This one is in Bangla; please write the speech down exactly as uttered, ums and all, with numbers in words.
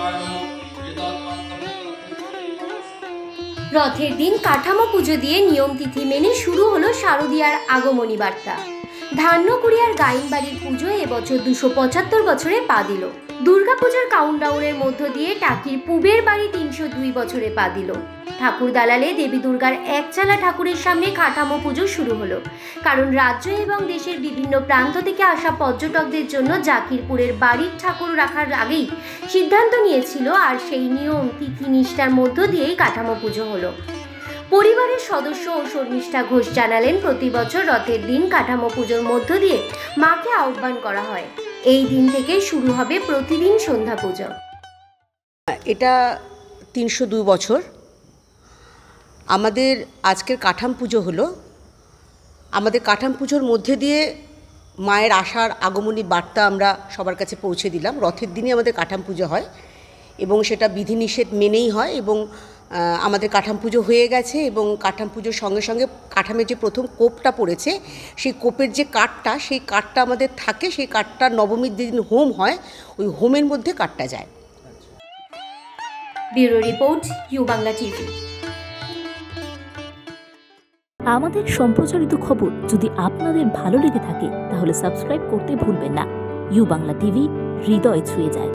রথের দিন কাঠামো পুজো দিয়ে নিয়ম তিথি মেনে শুরু হলো শারদীয়ার আগমনী বার্তা। ধান্যকুড়িয়ার গাইনবাড়ির পুজো এবছর দুশো পঁচাত্তর বছরে পা দিল। দুর্গাপুজোর কাউন্টডাউনের মধ্য দিয়ে টাকির পুবের বাড়ি তিনশো দুই বছরে পা দিল। ঠাকুর দালালে দেবী দুর্গার একচালা ঠাকুরের সামনে কাঠামো পুজো শুরু হলো, কারণ রাজ্য এবং দেশের বিভিন্ন প্রান্ত থেকে আসা পর্যটকদের জন্য জাকিরপুরের বাড়ির ঠাকুর রাখার আগেই সিদ্ধান্ত নিয়েছিল, আর সেই নিয়ম তিথি নিষ্ঠার মধ্য দিয়েই কাঠামো পুজো হলো। পরিবারের সদস্য ও শর্মিষ্ঠা ঘোষ জানালেন, প্রতি বছর রথের দিন কাঠামো পুজোর মধ্য দিয়ে মাকে আহ্বান করা হয়। এই দিন থেকে শুরু হবে প্রতিদিন সন্ধ্যা পুজো। এটা তিনশো দুই বছর আমাদের আজকের কাঠাম পুজো হলো। আমাদের কাঠাম পুজোর মধ্যে দিয়ে মায়ের আসার আগমনী বার্তা আমরা সবার কাছে পৌঁছে দিলাম। রথের দিনই আমাদের কাঠাম পুজো হয় এবং সেটা বিধিনিষেধ মেনেই হয়, এবং আমাদের কাঠাম পুজো হয়ে গেছে। এবং কাঠাম পুজোর সঙ্গে সঙ্গে কাঠামের যে প্রথম কোপটা পড়েছে, সেই কোপের যে কাঠটা, সেই কাঠটা আমাদের থাকে। সেই কাঠটা নবমীর দিন হোম হয়, ওই হোমের মধ্যে কাঠটা যায়। Bureau report, U Bangla TV. আমাদের সম্প্রচারিত খবর যদি আপনাদের ভালো লেগে থাকে তাহলে সাবস্ক্রাইব করতে ভুলবেন না। ইউ বাংলা টিভি, হৃদয় ছুঁয়ে যায়।